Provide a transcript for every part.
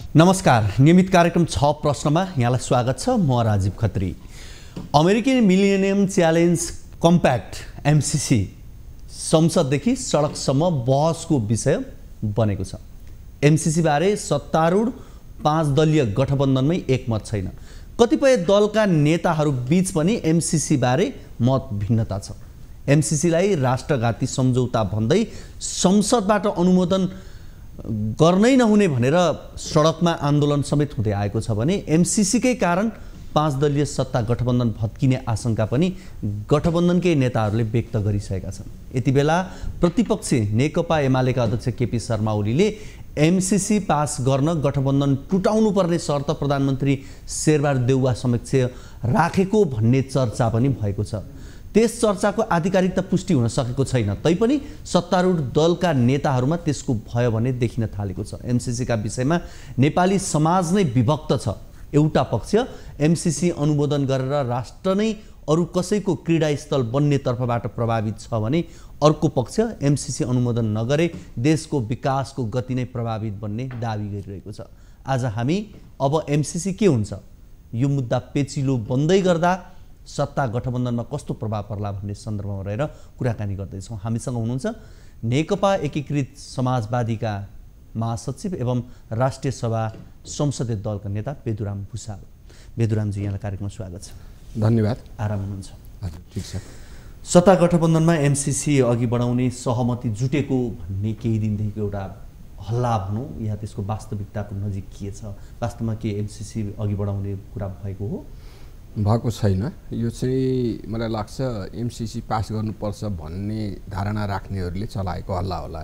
नमस्कार, नियमित कार्यक्रम छ प्रश्नमा यहाँलाई स्वागत छ। म राजीव खत्री। अमेरिकी मिलेनियम च्यालेन्ज कम्प्याक्ट एमसीसी संसददेखि सडकसम्म बहसको विषय बनेको छ। एमसीसी बारे सत्तारूढ 5 दलीय गठबन्धनमै एकमत छैन। कतिपय दलका नेताहरू बीच पनि एमसीसी बारे मत भिन्नता छ। एमसीसीलाई राष्ट्रघाती सम्झौता भन्दै संसदबाट अनुमोदन गर्नै नहुने भनेर सडकमा आन्दोलन समेत हुँदै आएको छ भने एमसीसीकै कारण 5 दलीय सत्ता गठबन्धन भत्किने आशंका पनि गठबन्धनकै नेताहरूले व्यक्त गरिसकेका छन्। यति बेला प्रतिपक्षी नेकपा एमालेका अध्यक्ष केपी शर्मा ओलीले एमसीसी पास गर्न गठबन्धन टुटाउनु पर्ने शर्त प्रधानमन्त्री शेरबहादुर देउवा समक्ष राखेको भन्ने चर्चा पनि भएको छ। त्यस चर्चाको आधिकारिकता पुष्टि हुन सकेको छैन, तैपनि सत्तारूढ दलका नेताहरूमा त्यसको भय भने देखिन थालेको छ। एमसीसीका विषयमा नेपाली समाज नै विभक्त छ। एउटा पक्ष एमसीसी अनुमोदन गरेर राष्ट्र नै अरू कसैको क्रीडास्थल बन्ने तर्फबाट प्रभावित छ भने अर्को पक्ष एमसीसी अनुमोदन नगरे देशको विकासको गति नै प्रभावित बन्ने दाबी गरिरहेको छ। आज हामी अब एमसीसी के हुन्छ, यो मुद्दा पेचिलो बन्दै गर्दा सत्ता गठबन्धनमा कस्तो प्रभाव पर्ला भन्ने सन्दर्भमा रहेर कुराकानी गर्दैछौँ। हामीसँग हुनुहुन्छ नेकपा एकीकृत समाजवादीका महासचिव एवं राष्ट्रिय सभा संसदीय दलका नेता बेदुराम भुषाल। बेदुरामजी, यहाँलाई कार्यक्रममा स्वागत छ। धन्यवाद। आराम हुनुहुन्छ? हजुर, ठिक छ। सत्ता गठबन्धनमा एमसीसी अघि बढाउने सहमति जुटेको भन्ने केही दिनदेखिको एउटा हल्ला भनौँ या त्यसको वास्तविकताको नजिक के छ? वास्तवमा के एमसीसी अघि बढाउने कुरा भएको हो? भएको छैन। यो चाहिँ मलाई लाग्छ एमसीसी पास गर्नुपर्छ भन्ने धारणा राख्नेहरूले चलाएको हल्ला होला।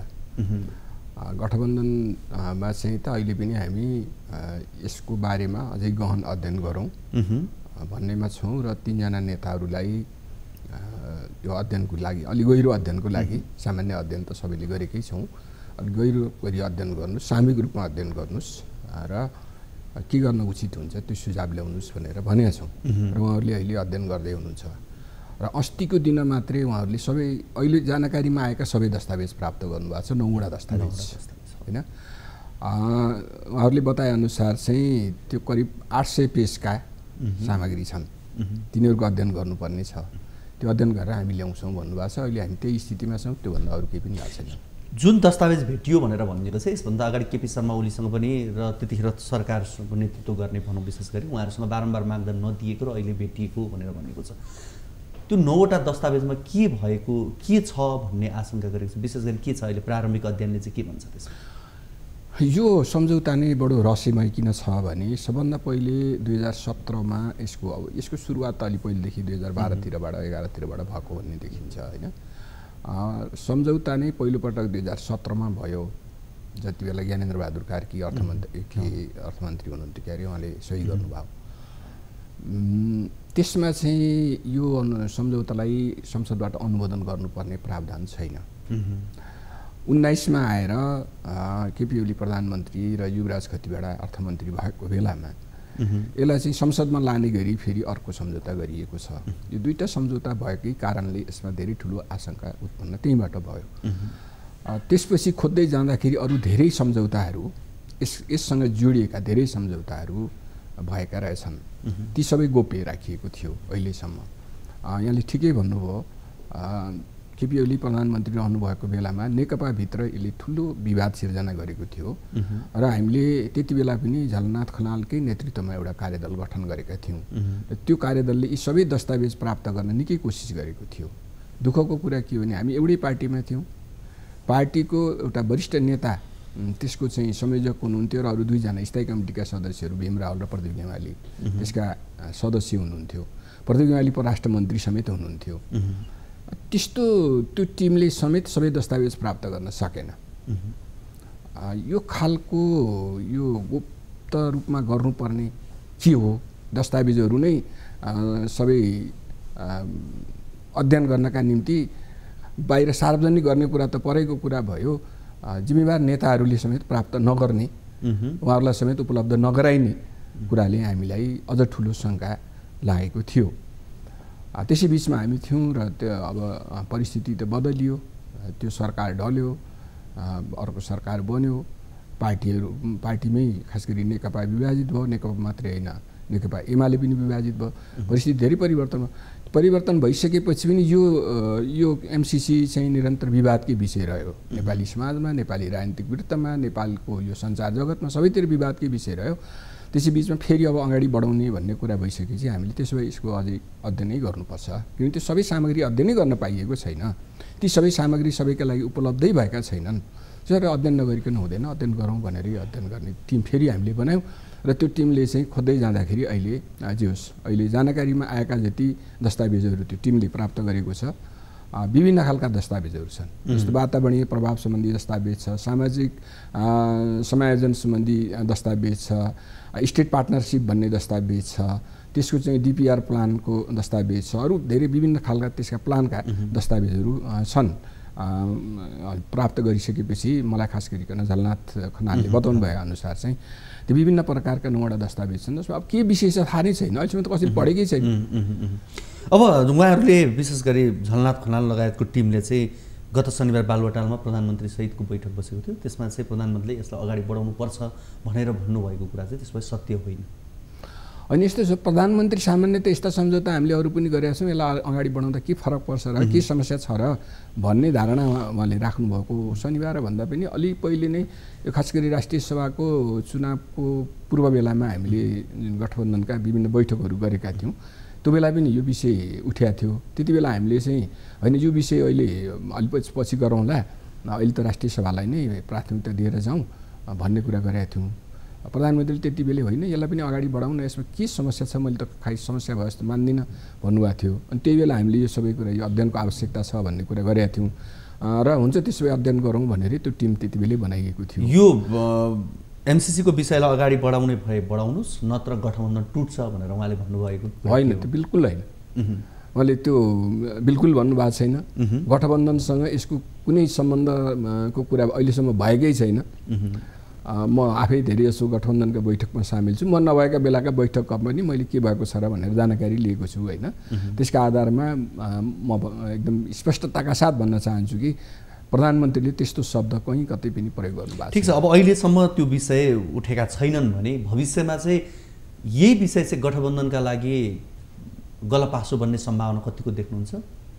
गठबन्धनमा चाहिँ त अहिले पनि हामी यसको बारेमा अझै गहन अध्ययन गरौँ भन्नेमा छौँ र 3 जना नेताहरूलाई यो अध्ययनको लागि, अलि गहिरो अध्ययनको लागि, सामान्य अध्ययन त सबैले गरेकै छौँ, अलि गहिरो गरी अध्ययन गर्नुहोस्, सामूहिक रूपमा अध्ययन गर्नुहोस् र के गर्न उचित हुन्छ त्यो सुझाव ल्याउनुहोस् भनेर भनेका छौँ र उहाँहरूले अहिले अध्ययन गर्दै हुनुहुन्छ। र अस्तिको दिन मात्रै उहाँहरूले सबै अहिले जानकारीमा आएका सबै दस्तावेज प्राप्त गर्नुभएको छ, 9वटा दस्तावेज होइन। उहाँहरूले बताएअनुसार चाहिँ त्यो करिब 800 पेजका सामग्री छन्, तिनीहरूको अध्ययन गर्नुपर्ने छ। त्यो अध्ययन गरेर हामी ल्याउँछौँ भन्नुभएको छ। अहिले हामी त्यही स्थितिमा छौँ, त्योभन्दा अरू केही पनि भएको छैन। जुन दस्तावेज भेटियो भनेर भनिएको छ, यसभन्दा अगाडि केपी शर्मा ओलीसँग पनि र त्यतिखेर सरकारको नेतृत्व गर्ने भनौँ, विशेष गरी उहाँहरूसँग बारम्बार माग्दा नदिएको र अहिले भेटिएको भनेर भनिएको छ। त्यो 9वटा दस्तावेजमा के भएको, के छ भन्ने आशंका गरेको छ? विशेष गरी के छ अहिले प्रारम्भिक अध्ययनले चाहिँ के भन्छ त्यसमा? यो सम्झौता नै बडो रहस्यमय किन छ भने सबभन्दा पहिले 2017मा यसको सुरुवात त अलि पहिलेदेखि 2012तिरबाट 11तिरबाट भएको भन्ने देखिन्छ होइन। सम्झौता नै पहिलोपटक 2017मा भयो, जति बेला ज्ञानेन्द्र बहादुर कार्की अर्थमन्त्री हुनुहुन्थ्यो क्यारे, उहाँले सही गर्नुभयो। त्यसमा चाहिँ यो सम्झौतालाई संसदबाट अनुमोदन गर्नुपर्ने प्रावधान छैन। 19मा आएर केपी ओली प्रधानमन्त्री र युवराज खतिवडा अर्थमन्त्री भएको बेलामा यसलाई चाहिँ संसदमा लाने गरी फेरि अर्को सम्झौता गरिएको छ। यो दुईटा सम्झौता भएकै कारणले यसमा धेरै ठुलो आशंका उत्पन्न त्यहीँबाट भयो। त्यसपछि खोज्दै जाँदाखेरि अरू धेरै सम्झौताहरू, यससँग जोडिएका धेरै सम्झौताहरू भएका रहेछन्। ती सबै गोप्य राखिएको थियो अहिलेसम्म। यहाँले ठिकै भन्नुभयो, केपी ओली प्रधानमन्त्री रहनुभएको बेलामा नेकपाभित्र यसले ठुलो विवाद सिर्जना गरेको थियो र हामीले त्यति बेला पनि झलनाथ खनालकै नेतृत्वमा एउटा कार्यदल गठन गरेका थियौँ र त्यो कार्यदलले यी सबै दस्तावेज प्राप्त गर्न निकै कोसिस गरेको थियो। दुःखको कुरा के हो भने हामी एउटै पार्टीमा थियौँ, पार्टीको एउटा वरिष्ठ नेता त्यसको चाहिँ संयोजक हुनुहुन्थ्यो र अरू 2 जना स्थायी कमिटीका सदस्यहरू भीम रावल र प्रदीप गेवाली त्यसका सदस्य हुनुहुन्थ्यो। प्रदीप गेवाली परराष्ट्र मन्त्री समेत हुनुहुन्थ्यो। त्यस्तो त्यो टिमले समेत सबै दस्तावेज प्राप्त गर्न सकेन। यो खालको यो गुप्त रूपमा गर्नुपर्ने के हो? दस्तावेजहरू नै सबै अध्ययन गर्नका निम्ति बाहिर सार्वजनिक गर्ने कुरा त परेको कुरा भयो, जिम्मेवार नेताहरूले समेत प्राप्त नगर्ने, उहाँहरूलाई समेत उपलब्ध नगराइने कुराले हामीलाई अझ ठुलो शङ्का लागेको थियो। त्यसै बिचमा हामी थियौँ र त्यो अब परिस्थिति त बदलियो, त्यो सरकार ढल्यो, अर्को सरकार बन्यो पार्टीमै खास गरी नेकपा विभाजित भयो, नेकपा मात्रै होइन नेकपा एमाले पनि विभाजित भयो, परिस्थिति धेरै परिवर्तन भइसकेपछि पनि यो एमसिसी चाहिँ निरन्तर विवादकै विषय रह्यो। नेपाली समाजमा, नेपाली राजनीतिक वृत्तमा, नेपालको यो सञ्चार जगतमा सबैतिर विवादकै विषय रह्यो। त्यसै बिचमा फेरि अब अगाडि बढाउने भन्ने कुरा भइसकेपछि हामीले त्यसो भए यसको अझै अध्ययनै गर्नुपर्छ, किनकि त्यो सबै सामग्री अध्ययनै गर्न पाइएको छैन। ती सबै सामग्री सबैका लागि उपलब्धै भएका छैनन्। त्यसरी अध्ययन नगरिकन हुँदैन, अध्ययन गरौँ भनेर अध्ययन गर्ने टिम फेरि हामीले बनायौँ र त्यो टिमले चाहिँ खोज्दै जाँदाखेरि अहिले जे होस् अहिले जानकारीमा आएका जति दस्तावेजहरू त्यो टिमले प्राप्त गरेको छ विभिन्न खालका दस्तावेजहरू छन्। जस्तो वातावरणीय प्रभाव सम्बन्धी दस्तावेज छ, सामाजिक समायोजन सम्बन्धी दस्तावेज छ, स्टेट पार्टनरसिप भन्ने दस्तावेज छ, त्यसको चाहिँ डिपिआर प्लानको दस्तावेज छ, अरू धेरै विभिन्न खालका त्यसका प्लानका दस्तावेजहरू छन्। प्राप्त गरिसकेपछि मलाई खास गरिकन झलनाथ खनालले बताउनु भए अनुसार चाहिँ त्यो विभिन्न प्रकारका 9वटा दस्तावेज छन्, जसमा अब के विषय छ थाहा नै छैन, अहिलेसम्म त कसैले पढेकै छैन। अब उहाँहरूले विशेष गरी झलनाथ खनाल लगायतको टिमले चाहिँ गत शनिबार बालुवाटारमा प्रधानमन्त्री सहितको बैठक बसेको थियो। त्यसमा चाहिँ प्रधानमन्त्रीले यसलाई अगाडि बढाउनुपर्छ भनेर भन्नुभएको कुरा चाहिँ त्यसमा सत्य होइन। अनि यस्तो छ, प्रधानमन्त्री सामान्यतः यस्ता सम्झौता हामीले अरू पनि गरेका छौँ, यसलाई अगाडि बढाउँदा के फरक पर्छ र के समस्या छ र भन्ने धारणा उहाँले राख्नुभएको शनिबार भन्दा पनि अलि पहिले नै यो खास गरी राष्ट्रिय सभाको चुनावको पूर्व बेलामा हामीले गठबन्धनका विभिन्न बैठकहरू गरेका थियौँ। त्यो बेला पनि यो विषय उठेको थियो। त्यति बेला हामीले चाहिँ होइन यो विषय अहिले अलि पछि गरौँला, अहिले त राष्ट्रिय सभालाई नै प्राथमिकता दिएर जाउँ भन्ने कुरा गरेका थियौँ। प्रधानमन्त्रीले त्यति बेला होइन यसलाई पनि अगाडि बढाउँ न, यसमा के समस्या छ, मैले त खाइ समस्या भयो जस्तो मान्दिनँ भन्नुभएको थियो। अनि त्यही बेला हामीले यो सबै कुरा यो अध्ययनको आवश्यकता छ भन्ने कुरा गरेका थियौँ र हुन्छ त्यसो भए अध्ययन गरौँ भनेर त्यो टिम त्यति बेलै बनाइएको थियो। यो एमसिसीको विषयलाई अगाडि बढाउने भए बढाउनुहोस्, नत्र गठबन्धन टुट्छ भनेर उहाँले भन्नुभएको होइन, त्यो बिल्कुल होइन। उहाँले त्यो बिल्कुल भन्नुभएको छैन। गठबन्धनसँग यसको कुनै सम्बन्धको कुरा अहिलेसम्म भएकै छैन। म आफै धेरै जसो गठबन्धनका बैठकमा सामेल छु, म नभएका बेलाका बैठकमा पनि मैले के भएको छ र भनेर जानकारी लिएको छु होइन। त्यसका आधारमा म एकदम स्पष्टताका साथ भन्न चाहन्छु कि प्रधानमन्त्रीले त्यस्तो शब्द कहीँ कतै पनि प्रयोग गर्नुभएको छ। ठिक छ, अब अहिलेसम्म त्यो विषय उठेका छैनन् भने भविष्यमा चाहिँ यही विषय चाहिँ गठबन्धनका लागि गलपासो बन्ने सम्भावना कतिको देख्नुहुन्छ?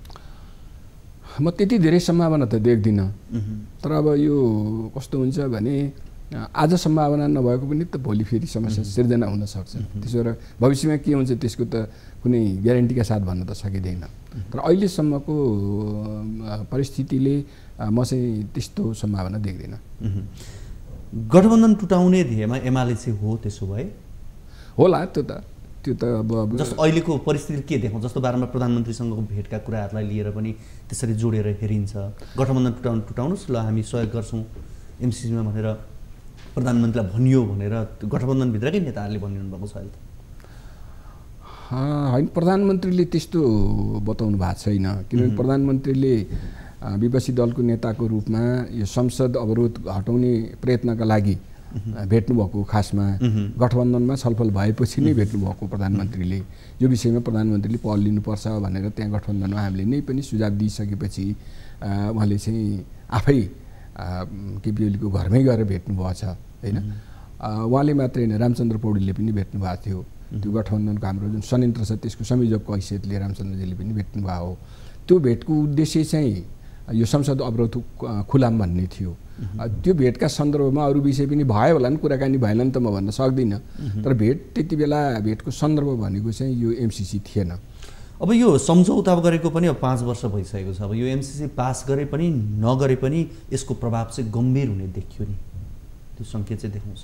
म त्यति धेरै सम्भावना त देख्दिनँ, तर अब यो कस्तो हुन्छ भने आज सम्भावना नभएको पनि त भोलि फेरि समस्या सिर्जना हुन सक्छ। त्यसो भएर भविष्यमा के हुन्छ त्यसको त कुनै ग्यारेन्टीका साथ भन्न त सकिँदैन। तर अहिलेसम्मको परिस्थितिले म चाहिँ त्यस्तो सम्भावना देख्दिनँ। गठबन्धन टुटाउने ध्येयमा एमाले चाहिँ हो, त्यसो भए होला त्यो त अब जस्तो अहिलेको परिस्थिति के देखाउँ, जस्तो बारम्बार प्रधानमन्त्रीसँगको भेटका कुराहरूलाई लिएर पनि त्यसरी जोडेर हेरिन्छ। गठबन्धन टुटाउनुहोस्, ल हामी सहयोग गर्छौँ एमसिसीमा भनेर प्रधानमन्त्रीलाई भनियो भनेर गठबन्धनभित्रकै नेताहरूले भनिरहनु भएको छ अहिले त। होइन, प्रधानमन्त्रीले त्यस्तो बताउनु भएको छैन, किनभने प्रधानमन्त्रीले विपक्षी दलको नेताको रूपमा यो संसद अवरोध हटाउने प्रयत्नका लागि भेट्नुभएको, खासमा गठबन्धनमा छलफल भएपछि नै भेट्नुभएको प्रधानमन्त्रीले। यो विषयमा प्रधानमन्त्रीले पहल लिनुपर्छ भनेर त्यहाँ गठबन्धनमा हामीले नै पनि सुझाव दिइसकेपछि उहाँले चाहिँ आफै केपी ओलीको घरमै गएर भेट्नुभएको छ होइन। उहाँले मात्रै होइन, रामचन्द्र पौडेलले पनि भेट्नुभएको थियो। त्यो गठबन्धनको हाम्रो जुन संयन्त्र छ त्यसको संयोजकको हैसियतले रामचन्द्रजीले पनि भेट्नुभएको हो। त्यो भेटको उद्देश्य चाहिँ यो संसद अवरोध खुलाम भन्ने थियो। त्यो भेटका सन्दर्भमा अरू विषय पनि भयो होला नि, कुराकानी भएन नि त म भन्न सक्दिनँ, तर त्यति बेला भेटको सन्दर्भ भनेको चाहिँ यो एमसिसी थिएन। अब यो सम्झौता गरेको पनि अब 5 वर्ष भइसकेको छ। अब यो एमसिसी पास गरे पनि नगरे पनि यसको प्रभाव चाहिँ गम्भीर हुने देखियो नि, त्यो सङ्केत चाहिँ देख्नुहोस्।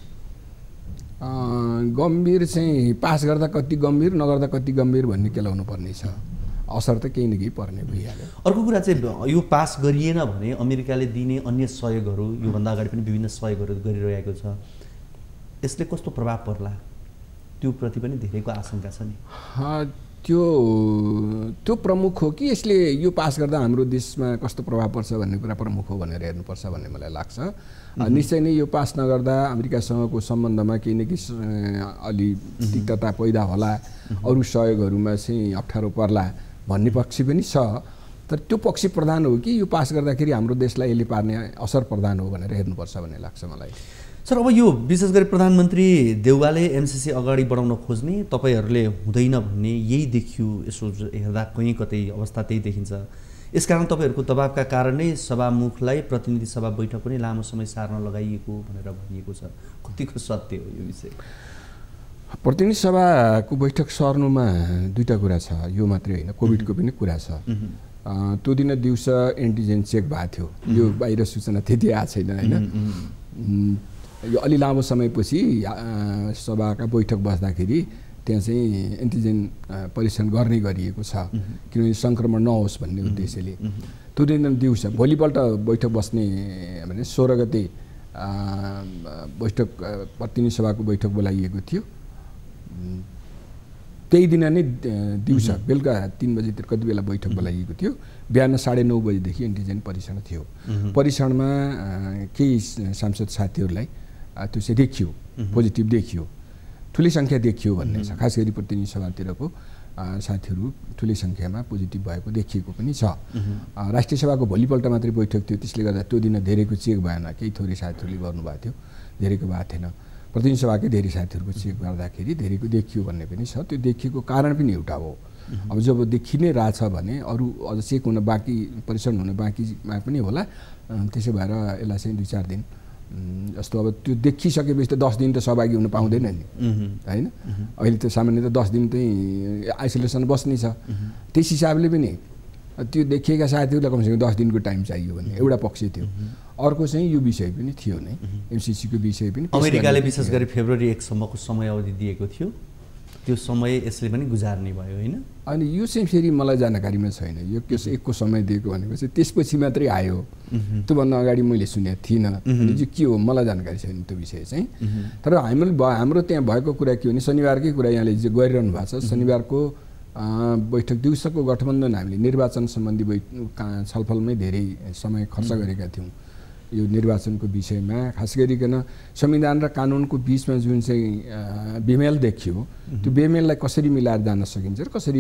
गम्भीर चाहिँ पास गर्दा कति गम्भीर, नगर्दा कति गम्भीर भन्ने केलाउनु पर्ने छ, असर त केही न केही पर्ने भइहाल्यो। अर्को कुरा चाहिँ यो पास गरिएन भने अमेरिकाले दिने अन्य सहयोगहरू, योभन्दा अगाडि पनि विभिन्न सहयोगहरू गरिरहेको छ, यसले कस्तो प्रभाव पर्ला त्यो प्रति पनि धेरैको आशंका छ नि। त्यो प्रमुख हो कि यसले यो पास गर्दा हाम्रो देशमा कस्तो प्रभाव पर्छ भन्ने कुरा प्रमुख हो भनेर हेर्नुपर्छ भन्ने मलाई लाग्छ। निश्चय नै यो पास नगर्दा अमेरिकासँगको सम्बन्धमा केही न केही अलि तिक्तता पैदा होला, अरू सहयोगहरूमा चाहिँ अप्ठ्यारो पर्ला भन्ने पक्ष पनि छ। तर त्यो पक्ष प्रधान हो कि यो पास गर्दाखेरि हाम्रो देशलाई यसले पार्ने असर प्रधान हो भनेर हेर्नुपर्छ भन्ने लाग्छ मलाई। सर अब यो विशेष गरी प्रधानमन्त्री देउवाले एमसीसी अगाडि बढाउन खोज्ने तपाईहरूले हुँदैन भन्ने यही देखियो। यसो हेर्दा कहीँ कतै अवस्था त्यही देखिन्छ। यसकारण तपाईँहरूको दबावका कारण नै सभामुखलाई प्रतिनिधि सभा बैठक पनि लामो समय सार्न लगाइएको भनेर भनिएको छ। कतिको सत्य हो यो विषय? प्रतिनिधि सभाको बैठक सर्नुमा दुईटा कुरा छ, यो मात्रै होइन, कोभिडको पनि कुरा छ। त्यो दिन दिउँसो एन्टिजेन चेक भएको थियो, यो बाहिर सूचना त्यति आएको छैन होइन। यो अलि लामो समयपछि सभाका बैठक बस्दाखेरि त्यहाँ चाहिँ एन्टिजेन परीक्षण गर्ने गरिएको छ, किनभने सङ्क्रमण नहोस् भन्ने उद्देश्यले। त्यो दिन दिउँसो भोलिपल्ट बैठक बस्ने भने 16 गते बैठक प्रतिनिधि सभाको बैठक बोलाइएको थियो। त्यही दिन नै दिउँसो बेलुका 3 बजीतिर कति बेला बैठक बोलाइएको थियो। बिहान 9:30 बजीदेखि एन्टिजेन परीक्षण थियो। परीक्षणमा केही सांसद साथीहरूलाई त्यो चाहिँ देखियो, पोजिटिभ देखियो, ठुलै सङ्ख्या देखियो भन्ने छ। खास गरी प्रतिनिधि सभातिरको साथीहरू ठुलै सङ्ख्यामा पोजिटिभ भएको देखिएको पनि छ। राष्ट्रिय सभाको भोलिपल्ट मात्रै बैठक थियो, त्यसले गर्दा त्यो दिन धेरैको चेक भएन। केही थोरै साथीहरूले गर्नुभएको थियो, धेरैको भएको थिएन। प्रतिनिधि सभाकै धेरै साथीहरूको चेक गर्दाखेरि धेरैको देखियो भन्ने पनि छ। त्यो देखिएको कारण पनि एउटा हो। अब जब देखि नै रहेछ भने अरू अझ चेक हुन बाँकी, परीक्षण हुन बाँकीमा पनि होला। त्यसो भएर यसलाई चाहिँ 2-4 दिन जस्तो अब त्यो देखिसकेपछि त 10 दिन त सहभागी हुन पाउँदैन नि होइन। अहिले त सामान्यतः 10 दिन चाहिँ आइसोलेसन बस्नै छ। त्यस हिसाबले पनि त्यो देखिएका साथीहरूलाई कमसेकम 10 दिनको टाइम चाहियो भन्ने एउटा पक्ष थियो। अर्को चाहिँ यो विषय पनि थियो नै, एमसीसीको विषय पनि। अमेरिकाले विशेष गरी फेब्रुअरी 1 सम्मको समय अवधि दिएको थियो, त्यो समय यसले पनि गुजार्ने भयो होइन। अनि यो चाहिँ फेरि मलाई जानकारीमा छैन, यो केस 1 को समय दिएको भनेपछि त्यसपछि मात्रै आयो, त्योभन्दा अगाडि मैले सुनेको थिइनँ। अनि चाहिँ के हो मलाई जानकारी छैन त्यो विषय चाहिँ। तर हाम्रो त्यहाँ भएको कुरा के हो भने शनिबारकै कुरा यहाँले जे गरिरहनु भएको छ। शनिबारको बैठक दिउँसोको गठबन्धन हामीले निर्वाचन सम्बन्धी छलफलमै धेरै समय खर्च गरेका थियौँ। यो निर्वाचनको विषयमा खास गरिकन संविधान र कानुनको बिचमा जुन चाहिँ बेमेल देखियो, त्यो बेमेललाई कसरी मिलाएर जान सकिन्छ र कसरी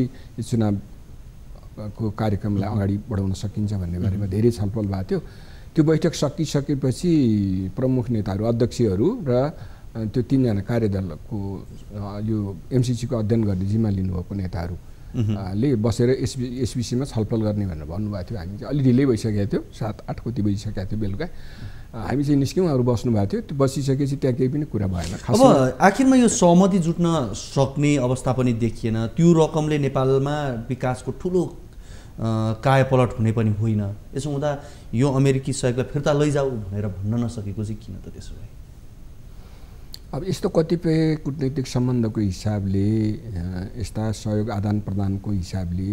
चुनावको कार्यक्रमलाई अगाडि बढाउन सकिन्छ भन्ने बारेमा धेरै छलफल भएको थियो। त्यो बैठक सकिसकेपछि प्रमुख नेताहरू, अध्यक्षहरू र त्यो 3 जना कार्यदलको यो एमसीसीको अध्ययन गर्ने जिम्मा लिनुभएको नेताहरू ले बसेर यस विषयमा छलफल गर्ने भनेर भन्नुभएको थियो। हामी चाहिँ अलि ढिलै भइसकेको थियो, 7-8 कति बजिसकेको थियो बेलुका। हामी चाहिँ निस्क्यौँ, अरू बस्नुभएको थियो। त्यो बसिसकेपछि त्यहाँ केही पनि कुरा भएन। अब आखिरमा यो सहमति जुट्न सक्ने अवस्था पनि देखिएन। त्यो रकमले नेपालमा विकासको ठुलो कायापलट हुने पनि होइन। यसो हुँदा यो अमेरिकी सहयोगलाई फिर्ता लैजाऊ भनेर भन्न नसकेको चाहिँ किन त त्यसो भए? अब यस्तो कतिपय कूटनैतिक सम्बन्धको हिसाबले, यस्ता सहयोग आदान प्रदानको हिसाबले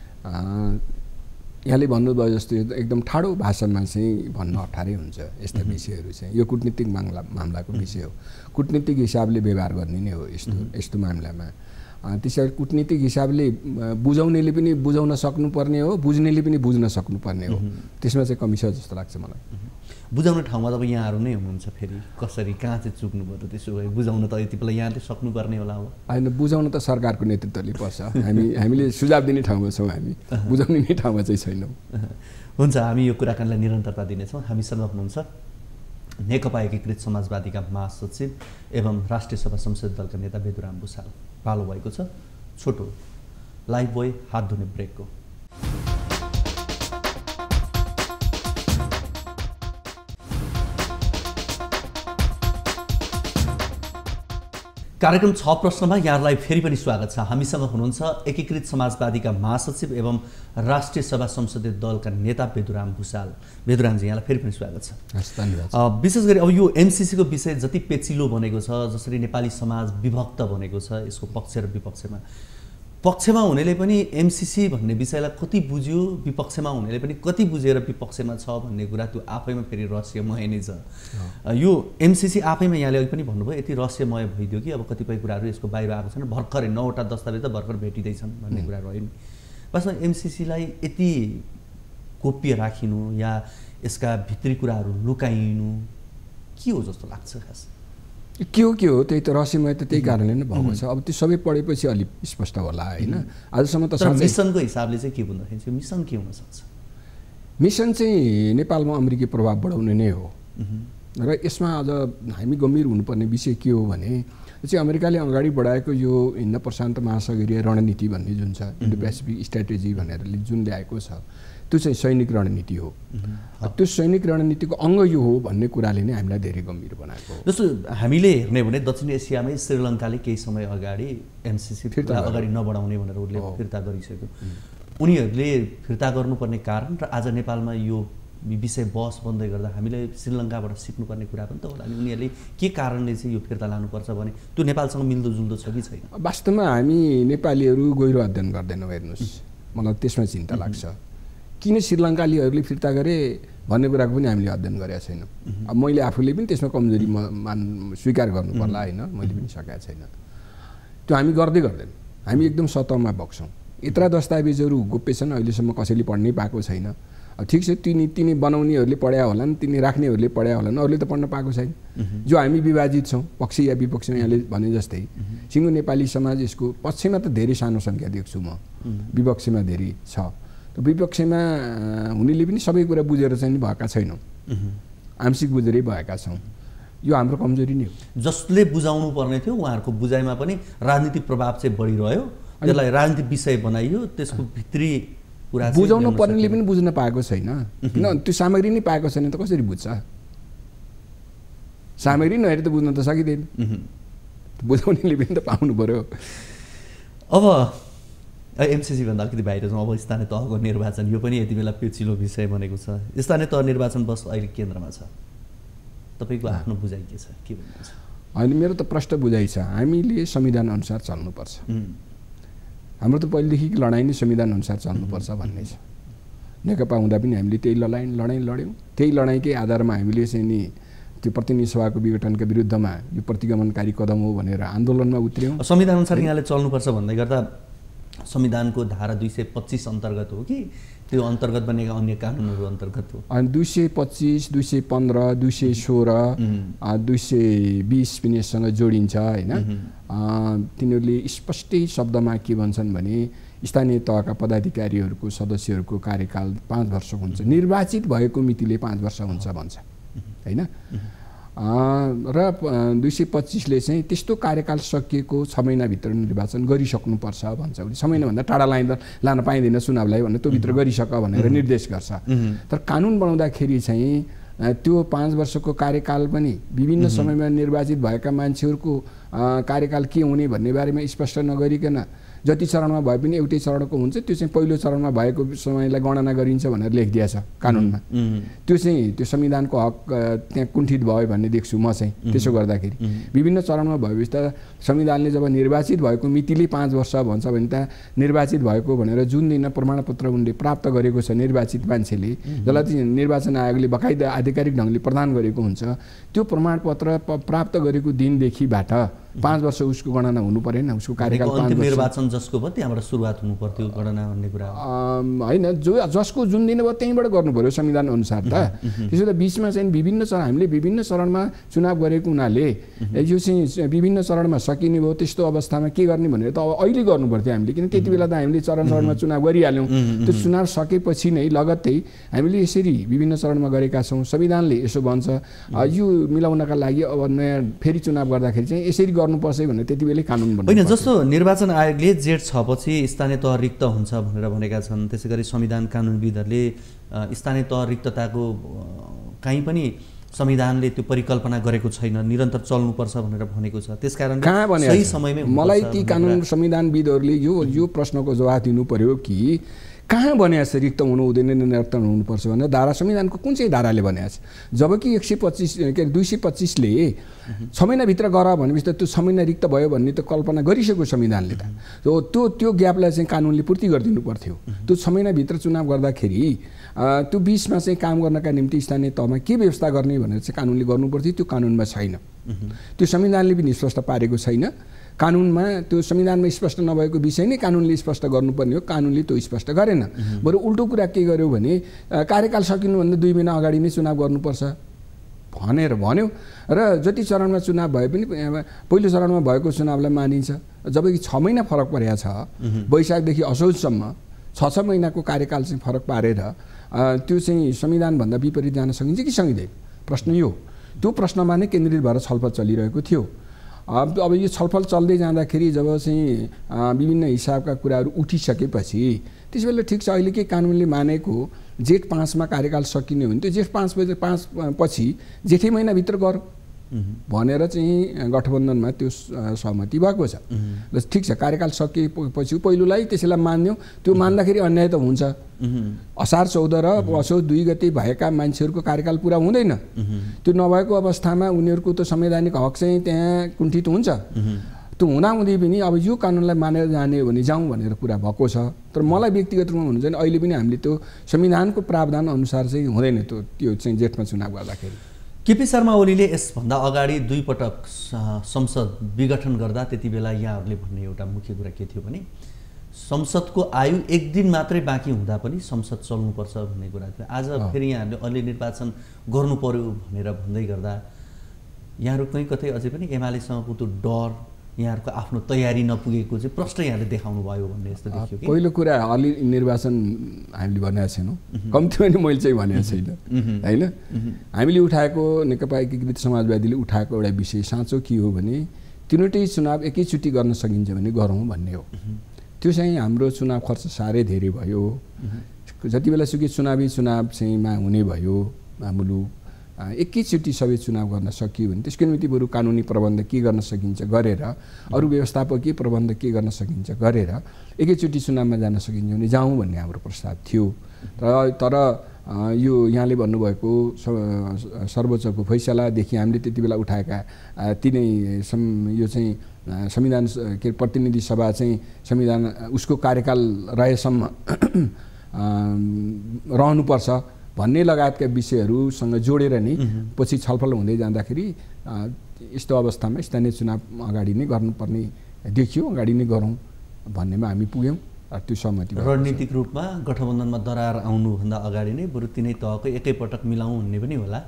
यहाँले भन्नुभयो जस्तो एकदम ठाडो भाषामा चाहिँ भन्न अप्ठ्यारै हुन्छ यस्ता विषयहरू चाहिँ। यो कूटनीतिक मामलाको विषय हो, कूटनीतिक हिसाबले व्यवहार गर्ने नै हो यस्तो मामलामा। त्यसैले कूटनीतिक हिसाबले बुझाउनेले पनि बुझाउन सक्नुपर्ने हो, बुझ्नेले पनि बुझ्न सक्नुपर्ने हो। त्यसमा चाहिँ कमी छ जस्तो लाग्छ मलाई। बुझाउने ठाउँमा त यहाँहरू नै हुनुहुन्छ, फेरि कसरी कहाँ चाहिँ चुक्नुभयो त? त्यसो भए बुझाउन त यति बेला यहाँले सक्नुपर्ने होला। अब होइन, बुझाउन त सरकारको नेतृत्वले पर्छ। हामीले सुझाव दिने ठाउँमा छौँ, हामी बुझाउने नै ठाउँमा चाहिँ छैनौँ। हुन्छ, हामी यो कुराकानीलाई निरन्तरता दिनेछौँ। हामीसँग हुनुहुन्छ नेकपा एकीकृत समाजवादीका महासचिव एवं राष्ट्रिय सभा संसदीय दलका नेता बेदुराम भुसाल। पालो भएको छ छोटो लाइफ बोय हात धुने ब्रेकको। कार्यक्रम 6 प्रश्नमा यहाँहरूलाई फेरि पनि स्वागत छ। हामीसँग हुनुहुन्छ एकीकृत समाजवादीका महासचिव एवं राष्ट्रिय सभा संसदीय दलका नेता बेदुराम भुसाल। बेदुरामजी, यहाँलाई फेरि पनि स्वागत छ। धन्यवाद। विशेष गरी अब यो एमसीसीको विषय जति पेचिलो बनेको छ, जसरी नेपाली समाज विभक्त बनेको छ, यसको पक्ष र पक्षमा हुनेले पनि एमसीसी भन्ने विषयलाई कति बुझ्यो, विपक्षमा हुनेले पनि कति बुझेर विपक्षमा छ भन्ने कुरा त्यो आफैमा फेरि रहस्यमय नै छ। यो एमसीसी आफैमा यहाँले अघि पनि भन्नुभयो यति रहस्यमय भइदियो कि अब कतिपय कुराहरू यसको बाहिर आएको छैन। भर्खरै 9वटा दस्तावेज त भर्खर भेटिँदैछन् भन्ने कुरा रह्यो नि। वास्तवमा एमसीसीलाई यति गोप्य राखिनु या यसका भित्री कुराहरू लुकाइनु के हो जस्तो लाग्छ? खास के हो त्यही त रहस्यमय त त्यही कारणले नै भएको छ। अब त्यो सबै पढेपछि अलिक स्पष्ट होला होइन। आजसम्म त मिसनको हिसाबले चाहिँ के भन्दाखेरि चाहिँ मिसन के हुन सक्छ? मिसन चाहिँ नेपालमा अमेरिकी प्रभाव बढाउने नै हो। र यसमा अझ हामी गम्भीर हुनुपर्ने विषय के हो भने चाहिँ अमेरिकाले अगाडि बढाएको यो हिन्द प्रशान्त महासागरीय रणनीति भन्ने जुन छ इन्डो पेसिफिक स्ट्राटेजी भनेर जुन ल्याएको छ त्यो चाहिँ सैनिक रणनीति हो। त्यो सैनिक रणनीतिको अङ्ग यो हो भन्ने कुराले नै हामीलाई धेरै गम्भीर बनाएको हो। जस्तो हामीले हेर्ने भने दक्षिण एसियामै श्रीलङ्काले केही समय अगाडि एमसिसी फिर्ता अगाडि नबढाउने भनेर उसले फिर्ता गरिसक्यो। उनीहरूले फिर्ता गर्नुपर्ने कारण र आज नेपालमा यो विषय बहस बन्दै गर्दा हामीले श्रीलङ्काबाट सिक्नुपर्ने कुरा पनि त होला नि। उनीहरूले के कारणले चाहिँ यो फिर्ता लानुपर्छ भने त्यो नेपालसँग मिल्दोजुल्दो छ कि छैन? वास्तवमा हामी नेपालीहरू गहिरो अध्ययन गर्दैनौँ। हेर्नुहोस्, मलाई त्यसमा चिन्ता लाग्छ। किन श्रीलङ्कालीहरूले फिर्ता गरे भन्ने कुराको पनि हामीले अध्ययन गरेका छैनौँ। अब मैले आफूले पनि त्यसमा कमजोरी स्वीकार गर्नु पर्ला होइन, मैले पनि सकेका छैन। त्यो हामी गर्दैन। हामी एकदम सतहमा बग्छौँ। यत्रा दस्तावेजहरू गोप्य छन्, अहिलेसम्म कसैले पढ्नै पाएको छैन। ठिक छ, तिनी बनाउनेहरूले पढ्या होलान्, तिनी राख्नेहरूले पढ्या होलान्, अरूले त पढ्न पाएको छैन। जो हामी विभाजित छौँ पक्ष या विपक्षमा, यहाँले भने जस्तै सिङ्गो नेपाली समाज, यसको पक्षमा त धेरै सानो सङ्ख्या देख्छु म, विपक्षमा धेरै छ। विपक्षमा हुनेले पनि सबै कुरा बुझेर चाहिँ भएका छैनौँ, आंशिक बुझेरै भएका छौँ। यो हाम्रो कमजोरी नै हो। जसले बुझाउनु पर्ने थियो उहाँहरूको बुझाइमा पनि राजनीतिक प्रभाव चाहिँ बढिरह्यो, त्यसलाई राजनीतिक विषय बनाइयो, त्यसको भित्री कुरा बुझाउनु पर्नेले पनि बुझ्न पाएको छैन। किन त्यो सामग्री नै पाएको छैन त कसरी बुझ्छ? सामग्री नहेरी त बुझ्न त सकिँदैन। बुझाउनेले पनि त पाउनु पर्यो। अब एमसिसी भन्दा अलिकति बाहिर छौँ। अब स्थानीय तहको निर्वाचन, यो पनि यति बेला पेचिलो विषय बनेको छ। स्थानीय तह निर्वाचन बस अहिले केन्द्रमा छ। तपाईँको आफ्नो बुझाइ के छ, के भन्नुहुन्छ? होइन, मेरो त प्रष्ट बुझाइ छ। हामीले संविधान अनुसार चल्नुपर्छ। हाम्रो त पहिलेदेखि लडाइँ नै संविधान अनुसार चल्नुपर्छ भन्ने छ। नेकपा हुँदा पनि हामीले त्यही लडाइँ लड्यौँ। त्यही लडाइँकै आधारमा हामीले चाहिँ नि त्यो प्रतिनिधि सभाको विघटनका विरुद्धमा यो प्रतिगमनकारी कदम हो भनेर आन्दोलनमा उत्र्यौँ। संविधान अनुसार यहाँले चल्नुपर्छ भन्दै गर्दा संविधानको धारा 225 अन्तर्गत हो कि त्यो अन्तर्गत बनेका अन्य कानुनहरू अन्तर्गत हो? अनि 225, 215, 216, 220 पनि यससँग जोडिन्छ होइन। तिनीहरूले स्पष्टै शब्दमा के भन्छन् भने स्थानीय तहका पदाधिकारीहरूको सदस्यहरूको कार्यकाल 5 वर्ष हुन्छ, निर्वाचित भएको मितिले 5 वर्ष हुन्छ भन्छ होइन। र 225ले चाहिँ त्यस्तो कार्यकाल सकिएको 6 महिनाभित्र निर्वाचन गरिसक्नुपर्छ भन्छ। उसले 6 महिनाभन्दा टाढा लान पाइँदैन चुनावलाई भनेर त्यो भित्र गरिसक भनेर निर्देश गर्छ। तर कानुन बनाउँदाखेरि चाहिँ त्यो 5 वर्षको कार्यकाल पनि विभिन्न समयमा निर्वाचित भएका मान्छेहरूको कार्यकाल के हुने भन्ने बारेमा स्पष्ट नगरिकन जति चरणमा भए पनि एउटै चरणको हुन्छ, त्यो चाहिँ पहिलो चरणमा भएको समयलाई गणना गरिन्छ भनेर लेखिदिएछ कानुनमा। त्यो चाहिँ त्यो संविधानको हक त्यहाँ कुण्ठित भयो भन्ने देख्छु म चाहिँ। त्यसो गर्दाखेरि विभिन्न चरणमा भएपछि त संविधानले जब निर्वाचित भएको मितिले 5 वर्ष भन्छ भने त निर्वाचित भएको भनेर जुन दिन प्रमाणपत्र उनले प्राप्त गरेको छ निर्वाचित मान्छेले, जसलाई चाहिँ निर्वाचन आयोगले बकाइदा आधिकारिक ढङ्गले प्रदान गरेको हुन्छ, त्यो प्रमाणपत्र प्राप्त गरेको दिनदेखिबाट 5 वर्ष उसको गणना हुनु परेन। उसको कार्यकाल 5 वर्ष निर्वाचन जसको भयो त्यहाँबाट सुरुवात हुनु पर्थ्यो गणना भन्ने कुरा होइन। जसको जुन दिन भयो त्यहीँबाट गर्नु पर्यो संविधान अनुसार त। त्यसो त बिचमा चाहिँ हामीले विभिन्न चरणमा चुनाव गरेको हुनाले यो चाहिँ विभिन्न चरणमा सकिने भयो। त्यस्तो अवस्थामा के गर्ने भनेर त अब अहिले गर्नु पर्थ्यो हामीले, किन त्यति बेला त हामीले चरणमा चुनाव गरिहाल्यौँ। त्यो चुनाव सकेपछि नै लगत्तै हामीले यसरी विभिन्न चरणमा गरेका छौँ। संविधानले यसो भन्छ। यो मिलाउनका लागि अब नयाँ फेरि चुनाव गर्दाखेरि चाहिँ यसरी गर्नुपर्छ भनेर त्यति बेलै कानुन बन्यो होइन। जस्तो निर्वाचन आयोगले जेठ 6 पछि स्थानीय तह रिक्त हुन्छ भनेर भनेका छन्। त्यसै गरी संविधान कानुनविदहरूले स्थानीय तह रिक्तताको कहीँ पनि संविधानले त्यो परिकल्पना गरेको छैन, निरन्तर चल्नुपर्छ भनेर भनेको छ। त्यसकारण सही समयमै मलाई ती कानुन संविधानविदहरूले यो प्रश्नको जवाफ दिनु पर्यो कि कहाँ भनेको छ रिक्त हुनु हुँदैन, निरन्तर हुनुपर्छ भनेर धारा संविधानको कुन चाहिँ धाराले भनेको छ? जबकि 225ले 6 महिनाभित्र गर भनेपछि त त्यो 6 महिना रिक्त भयो भन्ने त कल्पना गरिसक्यो संविधानले त। त्यो ग्यापलाई चाहिँ कानुनले पूर्ति गरिदिनु पर्थ्यो। त्यो 6 महिनाभित्र चुनाव गर्दाखेरि त्यो 20मा चाहिँ काम गर्नका निम्ति स्थानीय तहमा के व्यवस्था गर्ने भनेर चाहिँ कानुनले गर्नुपर्थ्यो। त्यो कानुनमा छैन। त्यो संविधानले पनि स्पष्ट पारेको छैन। कानुनमा त्यो संविधानमा स्पष्ट नभएको विषय नै कानुनले स्पष्ट गर्नुपर्ने हो, कानुनले त्यो स्पष्ट गरेन। बरु उल्टो कुरा के गर्यो भने कार्यकाल सकिनुभन्दा 2 महिना अगाडि नै चुनाव गर्नुपर्छ भनेर भन्यो। र जति चरणमा चुनाव भए पनि पहिलो चरणमा भएको चुनावलाई मानिन्छ। जबकि 6 महिना फरक परेको छ, वैशाखदेखि असोजसम्म 6 महिनाको कार्यकाल चाहिँ फरक पारेर त्यो चाहिँ संविधानभन्दा विपरीत जान सकिन्छ कि सकिँदैन? प्रश्न यो। त्यो प्रश्नमा नै केन्द्रित भएर छलफल चलिरहेको थियो। अब यो छलफल चल्दै जाँदाखेरि जब चाहिँ विभिन्न हिसाबका कुराहरू उठिसकेपछि त्यसबेला ठिक छ, अहिले के कानुनले मानेको जेठ 5 मा कार्यकाल सकिने हो भने त्यो जेठ 5 पछि जेठै महिनाभित्र गर भनेर चाहिँ गठबन्धनमा त्यो सहमति भएको छ। ल ठिक छ, कार्यकाल सकिएपछि पहिलोलाई त्यसैलाई मान्यो, त्यो मान्दाखेरि अन्याय त हुन्छ। असार 14 र असोज 2 गते भएका मान्छेहरूको कार्यकाल पुरा हुँदैन। त्यो नभएको अवस्थामा उनीहरूको त संवैधानिक हक चाहिँ त्यहाँ कुण्ठित हुन्छ। त्यो हुँदाहुँदै पनि अब यो कानुनलाई मानेर जाने हो भने जाउँ भनेर कुरा भएको छ। तर मलाई व्यक्तिगत रूपमा भन्नु चाहिँ अहिले पनि हामीले त्यो संविधानको प्रावधान अनुसार चाहिँ हुँदैन। त्यो चाहिँ जेठमा चुनाव गर्दाखेरि केपी शर्मा ओलीले यसभन्दा अगाडि 2 पटक संसद विघटन गर्दा त्यति बेला यहाँहरूले भन्ने एउटा मुख्य कुरा के थियो भने संसदको आयु 1 दिन मात्रै बाँकी हुँदा पनि संसद चल्नुपर्छ भन्ने कुरा थियो। आज फेरि यहाँहरूले अहिले निर्वाचन गर्नु पर्यो भनेर भन्दै गर्दा यहाँहरू कहीँ कतै अझै पनि एमालेसँगको त्यो डर, यहाँहरूको आफ्नो तयारी नपुगेको चाहिँ प्रश्न यहाँले देखाउनु भयो भन्ने जस्तो देखियो कि पहिलो कुरा अलि निर्वाचन हामीले भनेको छैनौँ, कम्तीमा नि मैले चाहिँ भनेको छैन हैन। हामीले उठाएको नेकपा एकीकृत समाजवादीले उठाएको एउटा विषय साँचो के हो भने तीनवटै चुनाव एकैचोटि गर्न सकिन्छ भने गरौँ भन्ने हो। त्यो चाहिँ हाम्रो चुनाव खर्च साह्रै धेरै भयो। जति बेला सुकै चुनाव चाहिँमा हुने भयो मुलुक एकैचोटि सबै चुनाव गर्न सकियो भने त्यसको निम्ति बरु कानुनी प्रबन्ध के गर्न सकिन्छ गरेर, अरू व्यवस्थापकीय प्रबन्ध के गर्न सकिन्छ गरेर एकैचोटि चुनावमा जान सकिन्छ भने जाउँ भन्ने हाम्रो प्रस्ताव थियो। तर यो यहाँले भन्नुभएको सर्वोच्चको फैसलादेखि हामीले त्यति बेला उठाएका तिनै यो चाहिँ संविधान के प्रतिनिधि सभा चाहिँ संविधान उसको कार्यकाल रहेसम्म रहनुपर्छ भन्ने लगायतका विषयहरूसँग जोडेर नै पछि छलफल हुँदै जाँदाखेरि यस्तो अवस्थामा स्थानीय चुनाव अगाडि नै गर्नुपर्ने देखियो, अगाडि नै गरौँ भन्नेमा हामी पुग्यौँ। त्यो सहमति रणनीतिक रूपमा गठबन्धनमा दरार आउनुभन्दा अगाडि नै बरु तिनै तहको एकैपटक मिलाउँ भन्ने पनि होला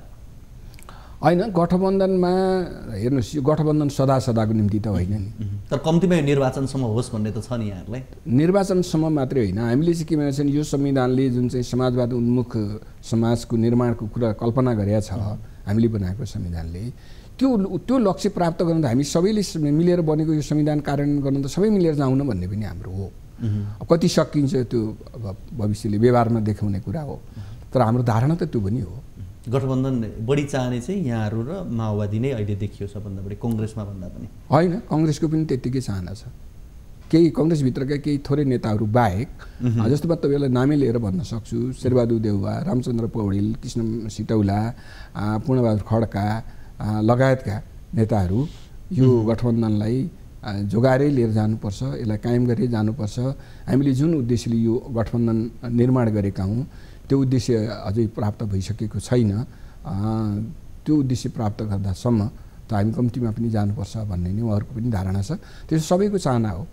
होइन। गठबन्धनमा हेर्नुहोस्, यो गठबन्धन सदाको निम्ति त होइन नि, तर कम्तीमा यो निर्वाचनसम्म होस् भन्ने त छ नि यहाँहरूलाई। निर्वाचनसम्म मात्रै होइन, हामीले चाहिँ के भनेको छ भने यो संविधानले जुन चाहिँ समाजवाद उन्मुख समाजको निर्माणको कुरा कल्पना गरेका छ हामीले बनाएको संविधानले, त्यो लक्ष्य प्राप्त गर्न त हामी सबैले मिलेर बनेको यो संविधान कार्यान्वयन गर्न त सबै मिलेर जाउँ न भन्ने पनि हाम्रो हो। अब कति सकिन्छ त्यो भविष्यले व्यवहारमा देखाउने कुरा हो, तर हाम्रो धारणा त त्यो पनि हो। गठबन्धन बढी चाहने चाहिँ यहाँहरू र माओवादी नै अहिले देखियो सबभन्दा बढी, कङ्ग्रेसमा भन्दा पनि होइन। कङ्ग्रेसको पनि त्यत्तिकै चाहना छ, केही कङ्ग्रेसभित्रका केही थोरै नेताहरू बाहेक। जस्तो म तपाईँलाई नामै लिएर भन्न सक्छु, शेरबहादुर देउवा, रामचन्द्र पौडेल, कृष्ण सिटौला, पूर्णबहादुर खड्का लगायतका नेताहरू यो गठबन्धनलाई जोगाएरै लिएर जानुपर्छ, यसलाई कायम गरेर जानुपर्छ। हामीले जुन उद्देश्यले यो गठबन्धन निर्माण गरेका हौँ त्यो उद्देश्य अझै प्राप्त भइसकेको छैन। त्यो उद्देश्य प्राप्त गर्दासम्म त हामी कम्तीमा पनि जानुपर्छ भन्ने नै उहाँहरूको पनि धारणा छ। त्यसो सबैको चाहना हो।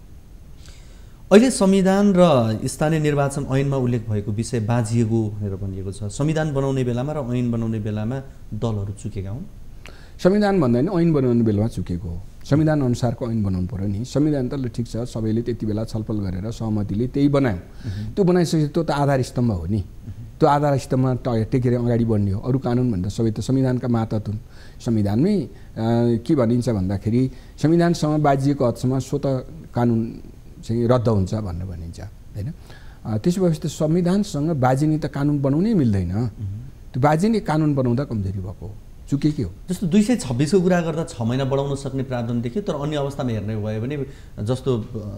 अहिले संविधान र स्थानीय निर्वाचन ऐनमा उल्लेख भएको विषय बाँझिएको भनेर भनिएको छ। संविधान बनाउने बेलामा र ऐन बनाउने बेलामा दलहरू चुकेका हुन्। संविधान भन्दा नि ऐन बनाउने बेलामा चुकेको हो। संविधान अनुसारको ऐन बनाउनु पर्यो नि। संविधान त ठिक छ, सबैले त्यति बेला छलफल गरेर सहमतिले त्यही बनायौँ। त्यो बनाइसकेपछि त्यो त आधार स्तम्भ हो नि। त्यो आधार स्तम्भमा टेकेर अगाडि बढ्ने हो। अरू कानुन भन्दा सबै त संविधानका मातहत हुन्। संविधानमै के भनिन्छ भन्दाखेरि संविधानसँग बाजिएको हदसम्म स्वत कानुन चाहिँ रद्द हुन्छ भनेर भनिन्छ हैन। त्यसो भएपछि त संविधानसँग बाजिने त कानुन बनाउनै मिल्दैन। त्यो बाजिने कानुन बनाउँदा कमजोरी भएको हो, चुकेकै हो। जस्तो 226 को कुरा गर्दा 6 महिना बढाउन सक्ने प्रावधान देखियो, तर अन्य अवस्थामा हेर्ने भयो भने जस्तो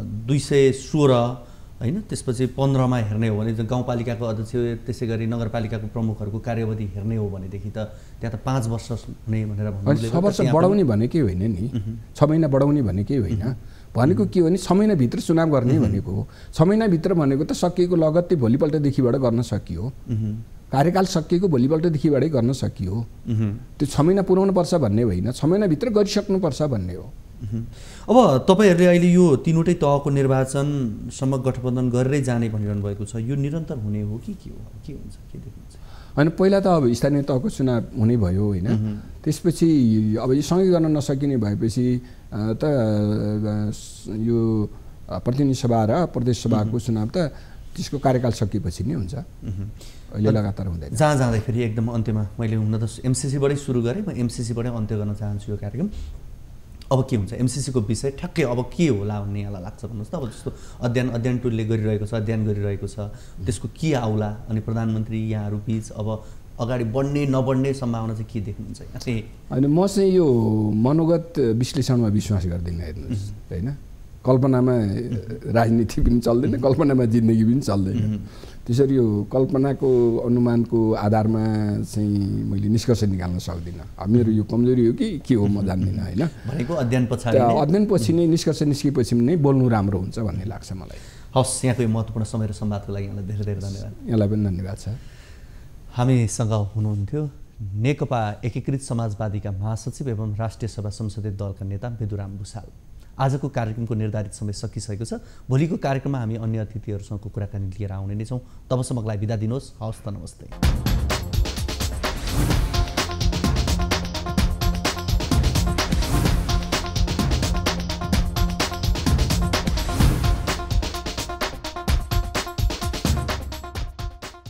216 हैन, त्यसपछि 15 मा हेर्ने हो भने गाउँपालिकाको अध्यक्ष त्यसै गरी नगरपालिकाको प्रमुखहरूको कार्यवधि हेर्ने हो भनेदेखि त त्यहाँ त 5 वर्ष हुने भनेर भन्नुले 6 वर्ष बढाउने भनेकै होइन नि, 6 महिना बढाउने भनेकै होइन। भनेको के हो भने 6 महिनाभित्र चुनाव गर्ने भनेको हो। 6 महिनाभित्र भनेको त सकिएको लगत्तै भोलिपल्टदेखिबाट गर्न सकियो। कार्यकाल सकिएको भोलिपल्टदेखिबाटै गर्न सकियो। त्यो 6 महिना पुर्याउनु पर्छ भन्ने होइन, 6 महिनाभित्र गरिसक्नुपर्छ भन्ने हो। अब तपाईँहरूले अहिले यो तीनवटै तहको निर्वाचनसम्म गठबन्धन गरेरै जाने भनिरहनु भएको छ, यो निरन्तर हुने हो कि के हो, के हुन्छ, के देखिन्छ? होइन, पहिला त अब स्थानीय तहको चुनाव हुने भयो होइन। त्यसपछि अब यो सँगै गर्न नसकिने भएपछि त यो प्रतिनिधि सभा र प्रदेश सभाको चुनाव त त्यसको कार्यकाल सकिएपछि नै हुन्छ, अहिले लगातार हुँदैन। जहाँ जाँदै फेरि एकदम अन्त्यमा मैले हुन त एमसिसीबाटै सुरु गरेँ, म एमसिसीबाटै अन्त्य गर्न चाहन्छु यो कार्यक्रम। अब के हुन्छ एमसिसीको विषय ठ्याक्कै अब के होला भन्ने यहाँलाई लाग्छ भन्नुहोस् त। अब जस्तो अध्ययन टोलीले गरिरहेको छ, अध्ययन गरिरहेको छ, त्यसको के आउला अनि प्रधानमन्त्री यहाँहरू बिच अब अगाडि बढ्ने नबढ्ने सम्भावना चाहिँ के देख्नुहुन्छ? होइन, म चाहिँ यो मनोगत विश्लेषणमा विश्वास गर्दिनँ। हेर्नुहोस् होइन, कल्पनामा राजनीति पनि चल्दैन, कल्पनामा जिन्दगी पनि चल्दैन। त्यसरी यो कल्पनाको अनुमानको आधारमा चाहिँ मैले निष्कर्ष निकाल्न सक्दिनँ। मेरो यो कमजोरी हो कि के हो म जान्दिनँ होइन। भनेको अध्ययनपछि नै निष्कर्ष निस्किएपछि नै बोल्नु राम्रो हुन्छ भन्ने लाग्छ मलाई। हवस्, यहाँको यो महत्त्वपूर्ण समय र संवादको लागि यहाँलाई धेरै धेरै धन्यवाद। यहाँलाई पनि धन्यवाद छ। हामीसँग हुनुहुन्थ्यो नेकपा एकीकृत समाजवादीका महासचिव एवं राष्ट्रिय सभा संसदीय दलका नेता बेदुराम भुषाल। आजको कार्यक्रमको निर्धारित समय सकिसकेको छ। भोलिको कार्यक्रममा हामी अन्य अतिथिहरूसँगको कुराकानी लिएर आउने नै छौँ। तबसम्मलाई बिदा दिनुहोस्। हवस् त, नमस्ते।